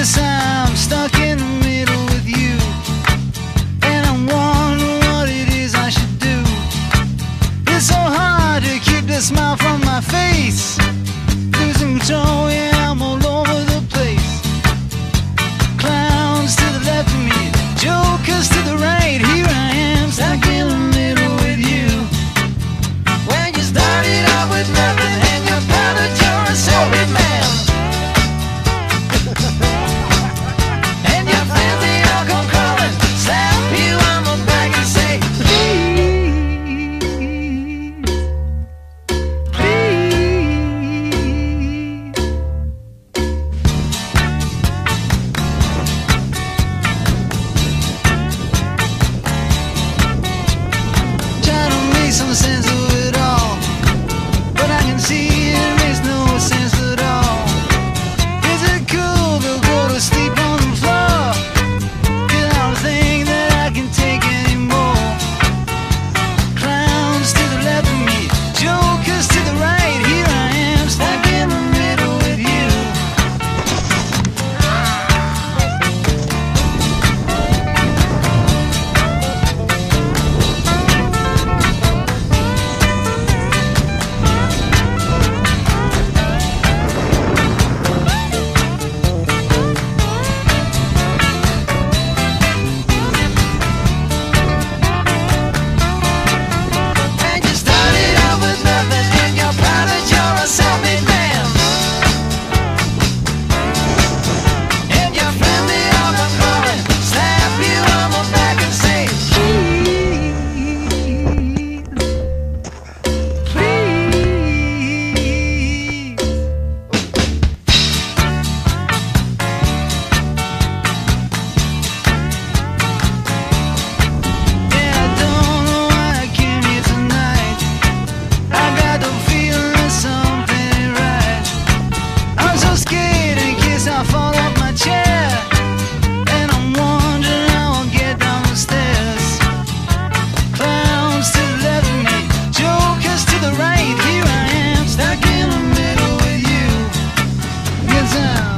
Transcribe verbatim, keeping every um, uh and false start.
Guess I'm stuck in the middle with you, and I'm wondering what it is I should do. It's so hard to keep the smile from my face. Losing control, yeah, I'm all over the place. Clowns to the left of me, jokers to the right. Here I am, stuck in the middle with you. When you started out with nothing and you found that you're a self-made man. And your friends, they all come crawling, slap you on the back and say, please, please. Try to make some sense of it all, but I can see it makes no sense at all. Is it cool to go to sleep on the floor? 'Cause I don't think that I can take anymore. Clowns to the left of me, jokers to the right. Here I am, stuck in the middle with you. And you started out with nothing and you're proud that you're a self-made man. And your friend, they all come crawling, slap you on the back and say, please, please. Yeah, I don't know why I came here tonight. I got the feeling that something ain't right. I'm so scared in case I fall off my chair, and I'm wondering how I'll get down the stairs. Clowns to the left of me, jokers to the right. Here I am, stuck in the middle with you. Guess I'm